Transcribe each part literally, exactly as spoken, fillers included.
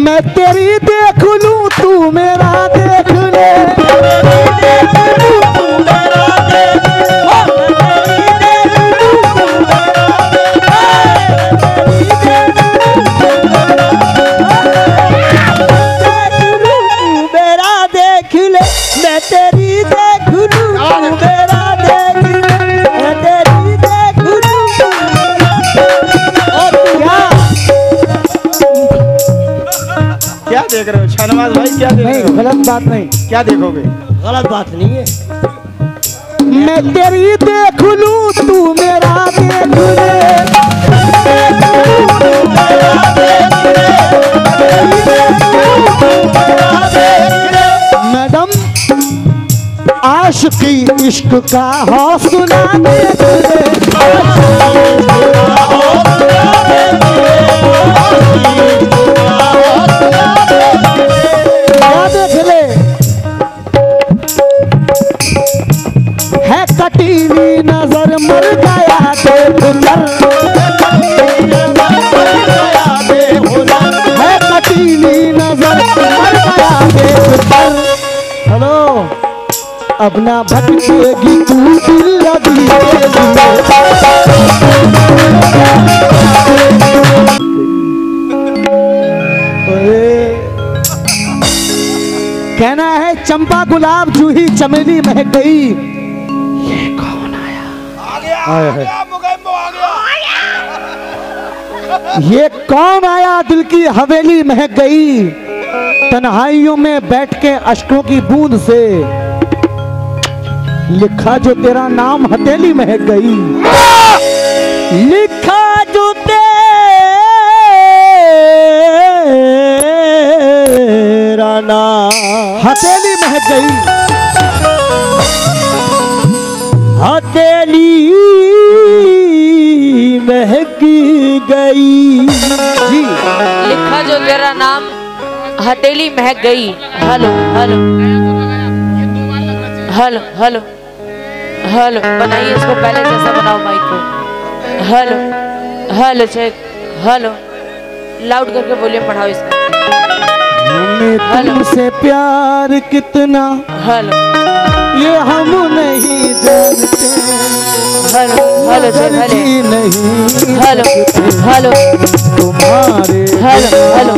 मैं तेरी देख लूं तू मेरा देख ले, क्या देख रहे हो शाहनवाज भाई? क्या देख रहे हो? गलत बात नहीं। क्या देखोगे? गलत बात नहीं है। मैं तेरी देख लूं तू मेरा देख ले, मैडम आशिकी इश्क का हौसला देख ले, क्या देख ले? है कटीली नजर मर गया देख कर, है कटीली नजर मर गया देख कर। हेलो, अब ना भटकेगी तू दिल लगी कहना है चंपा गुलाब जूही चमेली महक गई। ये कौन आया? आ गया, आया आ है। गया, मुगैम्बो आ गया। ये कौन आया दिल की हवेली महक गई, तन्हाइयों में बैठ के अश्कों की बूंद से लिखा जो तेरा नाम हथेली महक गई, लिखा जो तेरा नाम हथेली महक गई, हथेली महक गई। जी लिखा जो तेरा नाम हथेली महक गई। Hello hello hello hello hello, बनाइए इसको पहले जैसा बनाओ माइक को। Hello hello check, hello loud करके वॉल्यूम बढ़ाओ इसका। हमें तुमसे प्यार कितना, हेलो ये हम नहीं जानते, हेलो हेलो चेक, जी नहीं हेलो हेलो तुम्हारे हेलो हेलो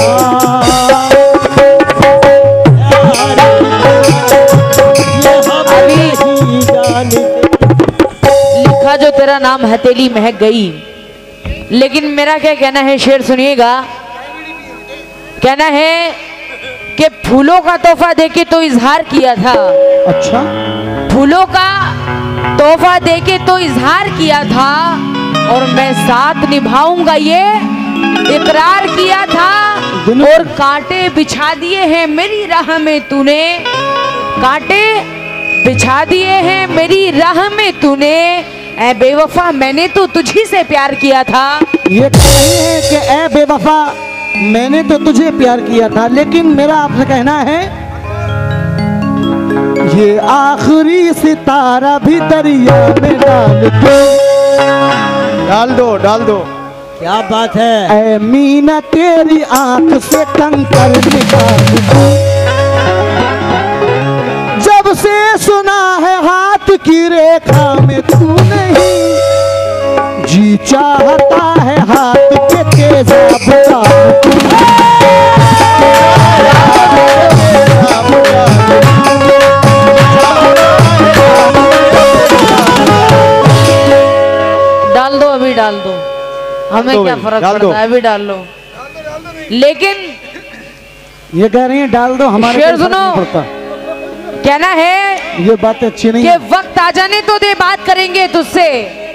लिखा जो तेरा नाम हथेली महक गई। लेकिन मेरा क्या कहना है, शेर सुनिएगा। कहना है कि फूलों का तोहफा देके तो इजहार किया था। अच्छा, फूलों का तोहफा देके तो इजहार किया था, और मैं साथ निभाऊंगा ये इकरार किया था। और कांटे बिछा दिए हैं मेरी राह में तूने, कांटे बिछा दिए हैं मेरी राह में तूने, ऐ बेवफा मैंने तो तुझी से प्यार किया था। ये कह रही है कि ऐ बेवफा मैंने तो तुझे प्यार किया था, लेकिन मेरा आपसे कहना है ये आखिरी सितारा भी दरिया में डाल दो, डाल दो डाल दो। क्या बात है? ऐ मीना तेरी आंख से कंकर निकाल दो, जब से सुना है हाथ की रेखा में तू नहीं, जी चाहता है हाथ के तेजाब का डाल दो, अभी डाल दो, हमें क्या फर्क पड़ता है, अभी डाल लो। लेकिन ये कह रही है डाल दो, हमारे शेर को फर्क सुनो। नहीं पड़ता। कहना है ये बात अच्छी नहीं कि है। वक्त आ जाने तो दे बात करेंगे तुझसे,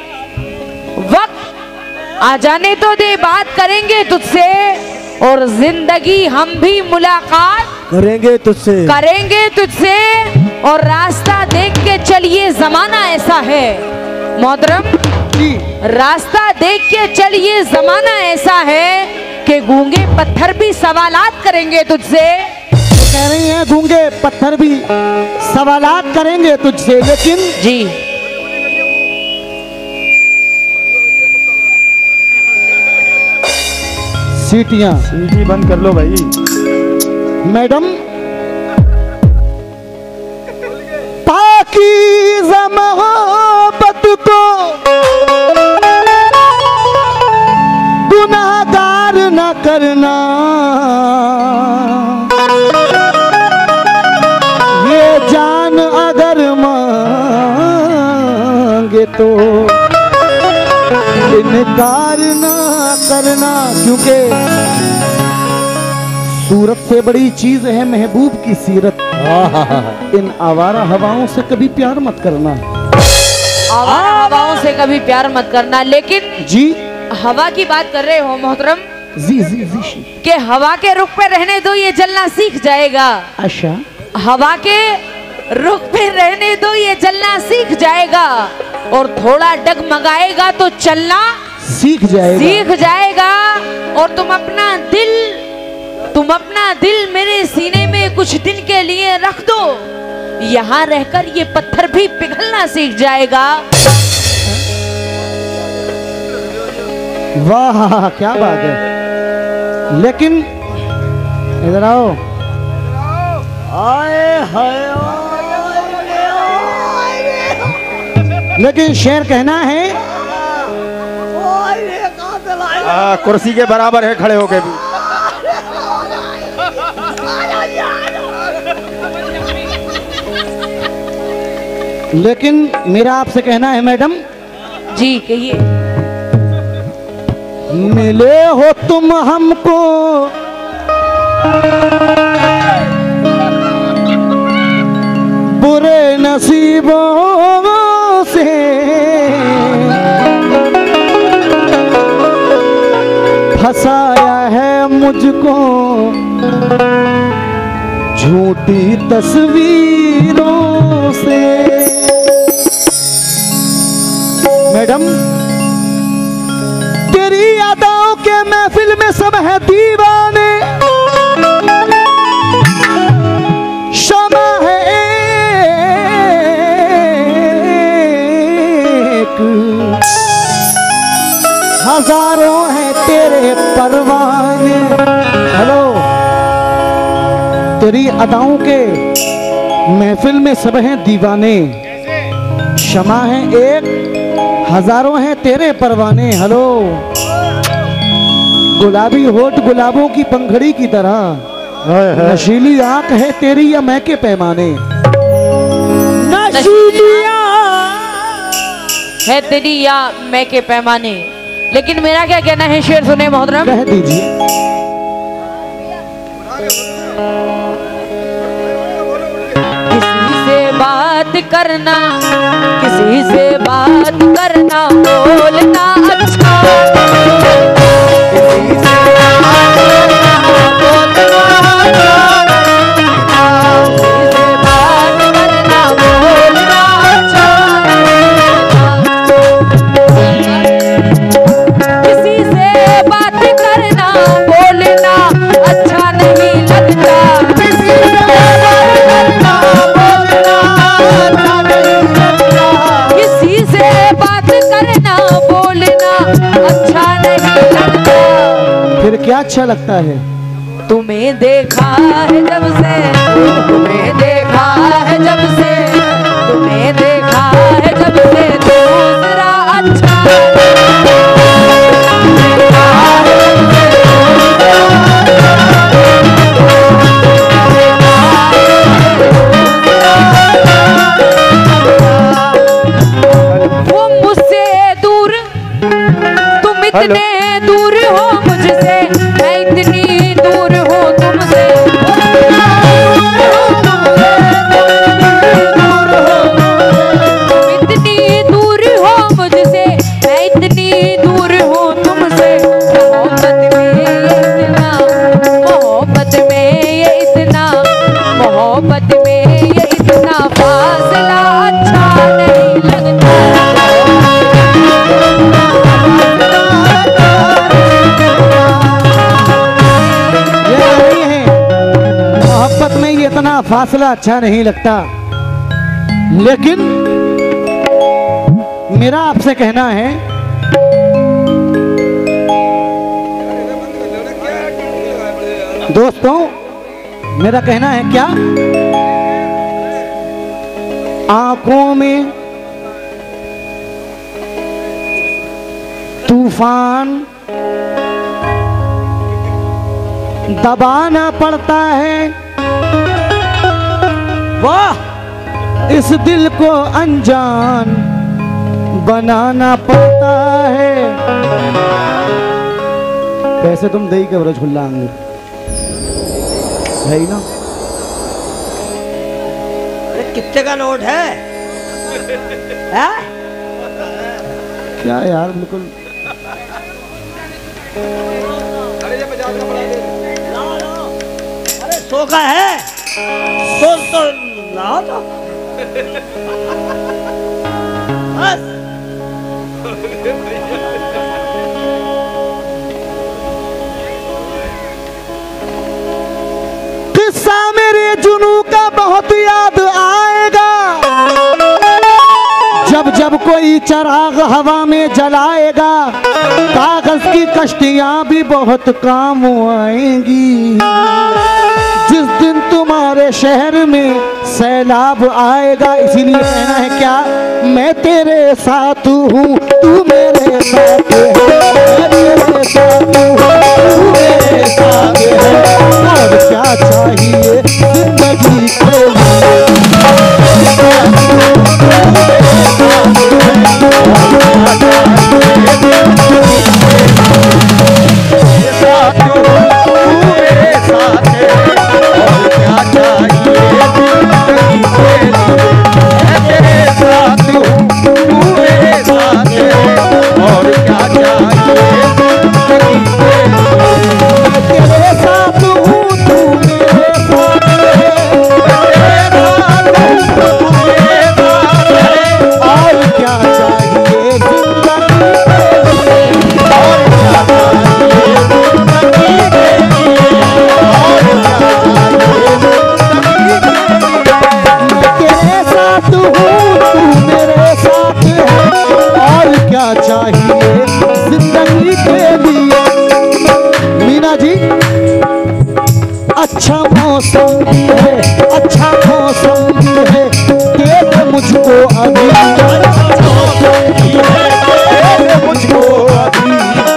वक्त आ जाने तो दे बात करेंगे तुझसे, और जिंदगी हम भी मुलाकात करेंगे तुझसे, करेंगे तुझसे, और रास्ता देख के चलिए जमाना ऐसा है मोहतरम, रास्ता देख के चलिए जमाना ऐसा है कि गूंगे पत्थर भी सवालात करेंगे तुझसे। कह रही हैं गूंगे पत्थर भी सवालात करेंगे तुझसे, लेकिन जी सीटियां। सीटी बंद कर लो भाई। मैडम, पाकीज़ा मोहब्बत को गुनाहगार न करना, ये जान अगर मांगे तो इनकार ना करना, क्योंकि सूरत से बड़ी चीज है महबूब की सीरत। इन आवारा हवाओं से कभी प्यार मत करना। आवारा हवाओं से कभी प्यार मत करना। लेकिन जी हवा की बात कर रहे हो मोहतरम, जी जी जी कि हवा के रुख पे रहने दो ये जलना सीख जाएगा। अच्छा, हवा के रुख पे रहने दो ये जलना सीख जाएगा, और थोड़ा डगमगाएगा तो चलना सीख जाएगा। सीख जाएगा। और तुम अपना दिल तुम अपना दिल मेरे सीने में कुछ दिन के लिए रख दो, यहाँ रहकर ये पत्थर भी पिघलना सीख जाएगा। वाह क्या बात है। लेकिन इधर आओ। आए हाय, लेकिन शेर कहना है आ, कुर्सी के बराबर है खड़े होके भी। लेकिन मेरा आपसे कहना है मैडम, जी कहिए। मिले हो तुम हमको बुरे नसीबों से, फंसाया है मुझको झूठी तस्वीरों से। मैडम, तेरी यादों के महफिल में सब है दीवाने, शमा है एक, हजारों हैं तेरे परवाने। हेलो, तेरी अदाओं के महफिल में सब हैं दीवाने, शमा है एक, हजारों हैं तेरे परवाने। हेलो, गुलाबी होठ गुलाबों की पंखड़ी की तरह, नशीली आंख है तेरी या मैं के पैमाने। नशीली है तेरी या मैं के पैमाने। लेकिन मेरा क्या कहना है, शेर सुने मोहतरम। कह दीजिए। किसी से बात करना, किसी से बात करना, बोलना अच्छा, किसी से बात करना, बोलना अच्छा, किसी से बात करना, बोलना अच्छा, किसी से बात करना बोलना अच्छा नहीं लगता, किसी से बात करना बोलना अच्छा नहीं लगता, किसी से बात करना बोलना अच्छा नहीं लगता। फिर क्या अच्छा लगता है? तुम्हें देखा है जब से, तुम्हें देखा है जब से, तुम्हें देखा है जब से दूसरा अच्छा वो मुझसे दूर, तुम इतने दूर हो मुझसे, मैं इतनी दूर हूँ तुमसे, तुम इतनी दूर हो मुझसे, मैं इतनी दूर हूँ तुमसे। मोहब्बत में ये इतना, मोहब्बत में ये इतना, मोहब्बत में ये इतना फासला अच्छा नहीं लगता। मोहब्बत में ये इतना फासला अच्छा नहीं लगता। लेकिन मेरा आपसे कहना है, दोस्तों, मेरा कहना है क्या, आंखों में तूफान दबाना पड़ता है, वाह इस दिल को अनजान बनाना पड़ता है। पैसे तुम दे के बरोज खुल्ला आंगे है ही ना। अरे कितने का नोट है, है? क्या यार बिल्कुल अरे सौ का है, सौ तो लाओ तो बस। किस्सा मेरे जुनू का बहुत याद आएगा, जब जब कोई चराग हवा में जलाएगा, कागज की कश्तियां भी बहुत काम आएंगी। जिस दिन तुम्हारे शहर में सैलाब आएगा, इसीलिए कहना है क्या, मैं तेरे साथ हूँ तू मेरे साथ है, मैं तेरे साथ हूँ तू मेरे साथ है, और क्या चाहिए जिंदगी के अच्छा मौसम भी है, अच्छा मौसम भी है, दे दे मुझको अभी, अच्छा मौसम भी है, दे दे मुझको अभी।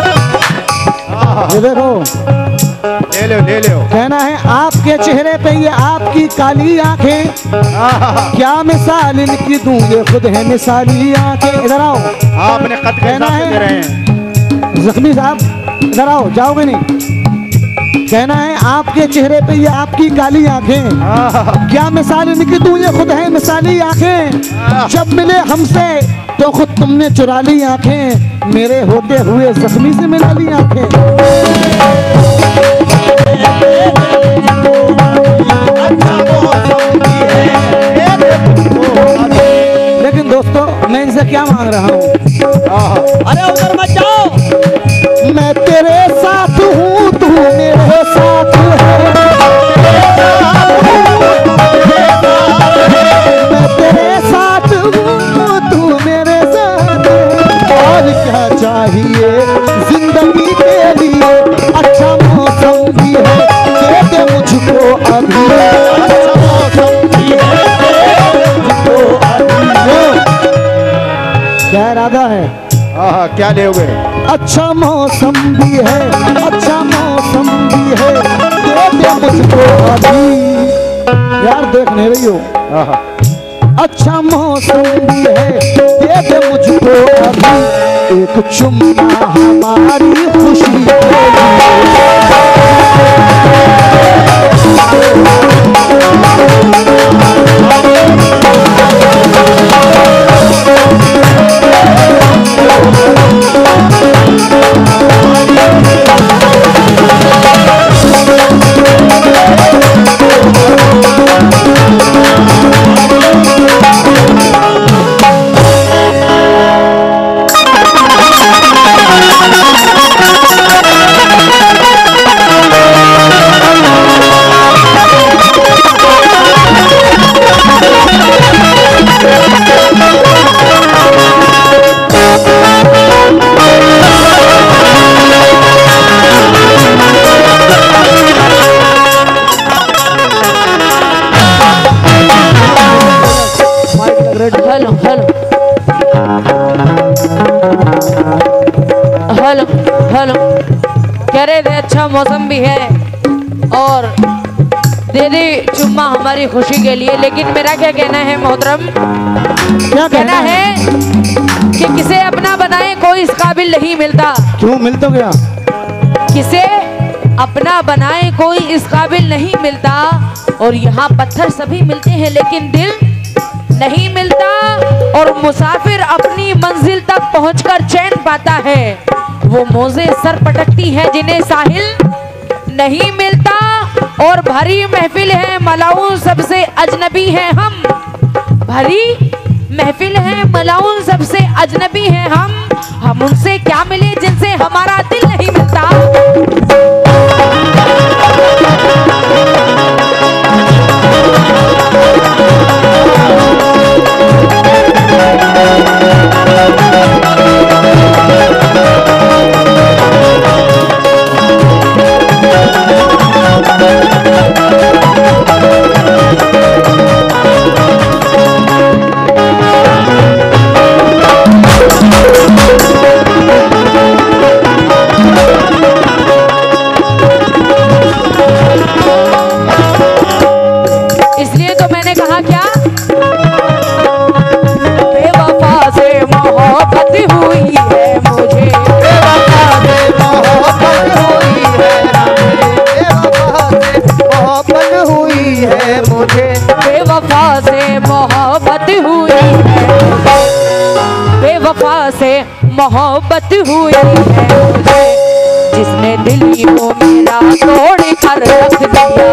ये देखो, ले लो ले लो। कहना है आपके चेहरे पे ये आपकी काली आंखें, क्या मिसाल इनकी दूं, ये खुद है मिसाली आंखें। इधर आओ, आपने खत कहना कैसा दे रहे हैं। है जख्मी साहब इधर आओ, जाओगे नहीं। कहना है आपके चेहरे पे ये आपकी काली आंखें, क्या मिसाल इनकी दूं, ये खुद है मिसाली आंखें। जब मिले हमसे तो खुद तुमने चुरा ली आंखें, मेरे होते हुए जख्मी से मिला ली आंखें। लेकिन दोस्तों मैं इनसे क्या मांग रहा हूँ, अरे उधर मत जाओ, मैं तेरे साथ हूँ तू मेरे साथ है, मैं तेरे साथ हूँ तू मेरे साथ है, और क्या चाहिए जिंदगी के लिए, अच्छा मौसम भी है, दे दे मुझको अभी, अच्छा मौसम भी है, दे दे मुझको अभी। क्या इरादा है, हाँ क्या दोगे। अच्छा मौसम भी है, अच्छा मौसम भी है, दे दे मुझको अभी। यार देख नहीं रही हो, अच्छा मौसम भी है, दे दे मुझको अभी, एक चुम्मा हमारी खुशी के हेलो हेलो कह रहे थे अच्छा मौसम भी है और दे दे चुम्मा हमारी खुशी के लिए, लेकिन मेरा क्या कहना है मोहतरम, क्या कहना है कि किसे अपना बनाए कोई इस काबिल नहीं मिलता। क्यों मिल तो गया? किसे अपना बनाए कोई इस काबिल नहीं मिलता, और यहाँ पत्थर सभी मिलते हैं लेकिन दिल नहीं मिलता, और मुसाफिर अपनी मंजिल तक पहुंचकर चैन पाता है। वो मौजे सर पटकती हैं जिन्हें साहिल नहीं मिलता, और भरी महफिल है मलाउन सबसे अजनबी है हम। भरी महफिल है मलाउन सबसे अजनबी है हम हम उनसे क्या मिले जिनसे हमारा दिल नहीं मिलता। मोहब्बत हुई है मुझे, जिसने दिलियों मेरा तोड़ कर रख दिया।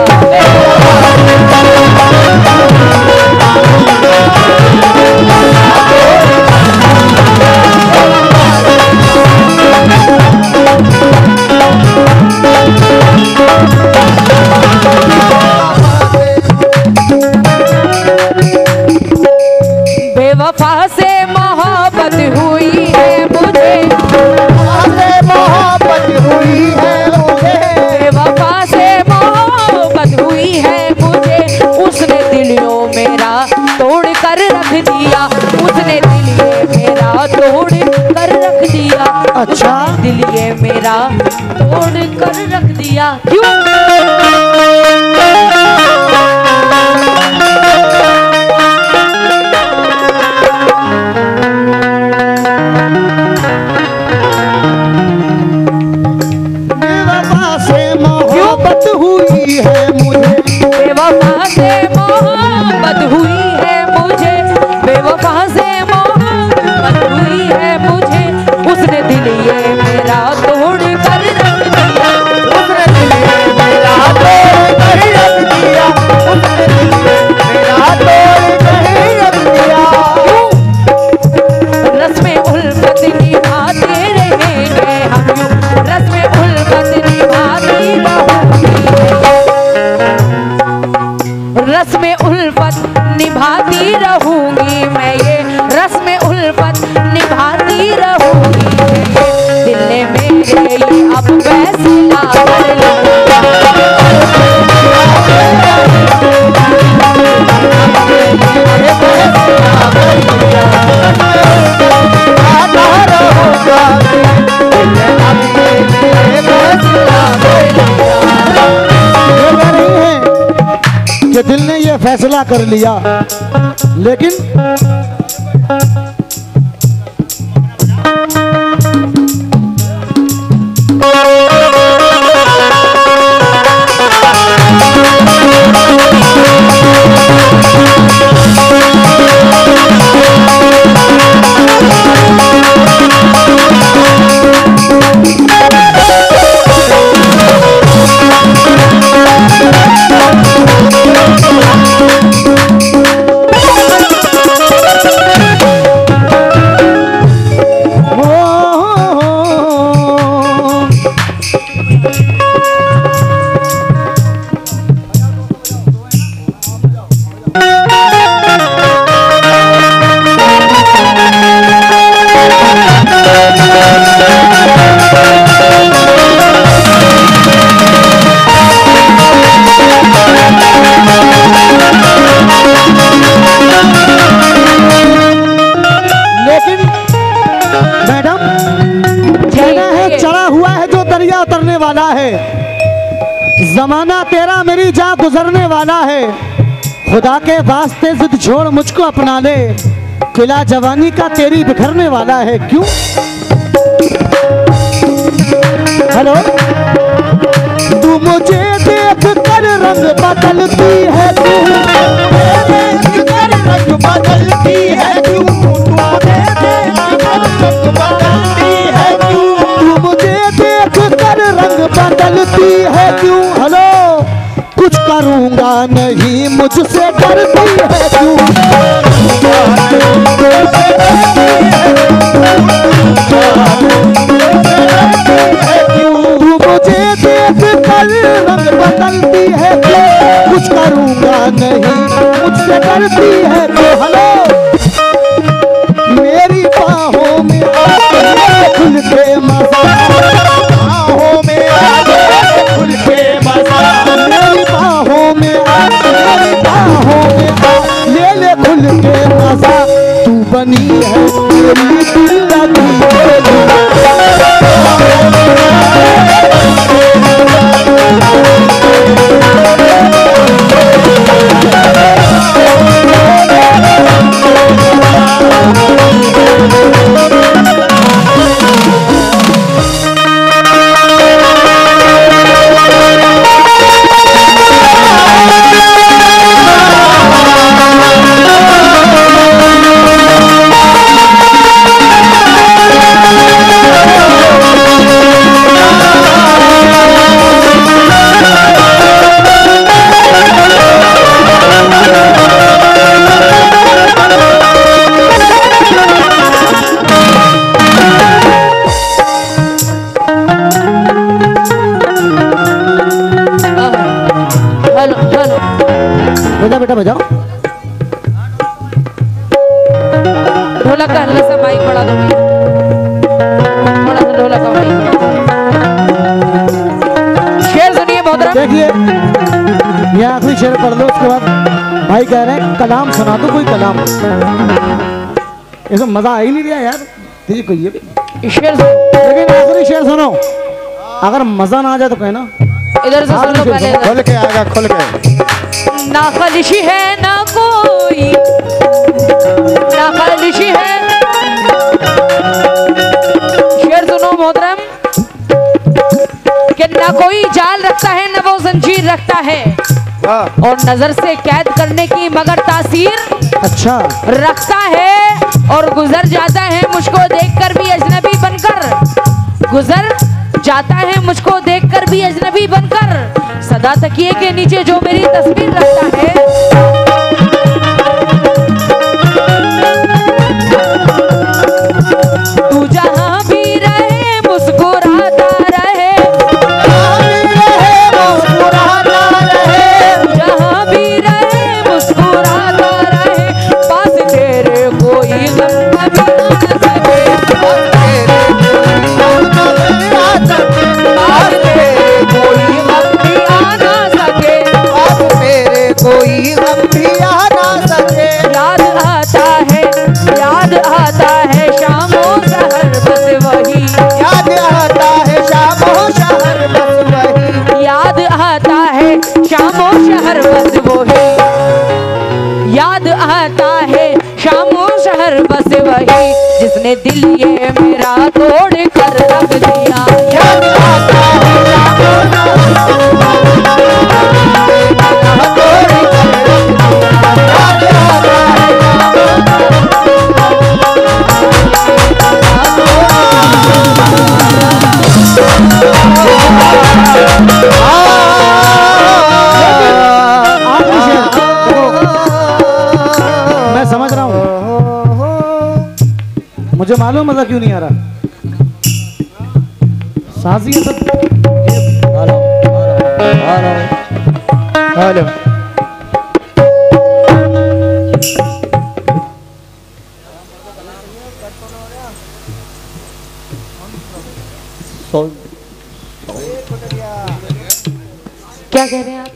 बेवफा से मोहब्बत हुई है मुझे, मोहब्बत हुई है मुझे, बेवफा से मोहब्बत हुई है मुझे, उसने दिलियों मेरा तोड़ कर रख दिया, उसने दिलिए मेरा तोड़ कर रख दिया। अच्छा, दिलिए मेरा तोड़ कर रख दिया। क्यों? निभाती रहूंगी मैं, ये रस्म उल्फत निभाती रहूंगी, दिल ने मेरे ये अब फैसला कर लिया। कि दिल ने ये फैसला कर लिया, लेकिन वाला है, जमाना तेरा मेरी जा गुजरने वाला है। खुदा के वास्ते जिद छोड़ मुझको अपना ले, किला जवानी का तेरी बिखरने वाला है। क्यों? हेलो, तू मुझे देख कर रंग बदलती है, तू देख कर रंग बदलती है, तू बदलती है, तू मुझे देख कर रंग बदलती है क्यों? हेलो, कुछ करूंगा नहीं मुझसे डरती है क्यों? तू मुझे देख कर रंग बदलती है क्यों? कुछ करूंगा नहीं मुझसे डरती है तो हेलो, मेरी बाहों में आके खुल के मजा, बाहों में आके खुल के मजा, मेरी बाहों में आके, मेरी बाहों में आ ले ले खुल के मजा। तू बनी है मेरी दिल लगी बेटा बजाओ। ढोलक का हल्ला सा माइक बढ़ा दो, थोड़ा सा ढोलक का माइक। शेर सुनिए मोहतरम। देखिए ये आखिरी शेर पढ़ लो, उसके बाद भाई कह रहे हैं कलाम सुना दो, कोई कलाम। इसमें मजा आ ही नहीं रहा यार, ठीक कोई ये भी शेर। लेकिन आखिरी शेर सुनो, अगर मजा ना आ जाए तो कहना। इधर से सुनो पहले, खोल के आएगा, खोल के। ना खलिश है ना कोई, ना खलिश है। शेर सुनो मोहतरम, कि ना कोई जाल रखता है ना वो जंजीर रखता है, और नजर से कैद करने की मगर तासीर अच्छा रखता है। और गुजर जाता है मुझको देखकर भी अजनबी बनकर, गुजर जाता है मुझको देखकर भी अजनबी बनकर, सदा तकिए के नीचे जो मेरी तस्वीर रखता है। तू जहां भी रहे मुस्कुराता रहे, जहां भी रहे मुस्कुराता रहे, पास तेरे कोई गम न सके, कोई गम भी आ ना सके। याद आता है, याद आता है शामो शहर बस वही, याद आता है शामो शहर बस वही, याद आता है शामो शहर बस वही, याद आता है शामो शहर बस वही, जिसने दिल ये मेरा तोड़ कर रख दिया। याद आता है शामो मैं समझ रहा हूँ, मुझे मालूम मजा क्यों नहीं आ रहा। साजी है सब। हेलो हेलो हेलो, क्या कह रहे हैं आप?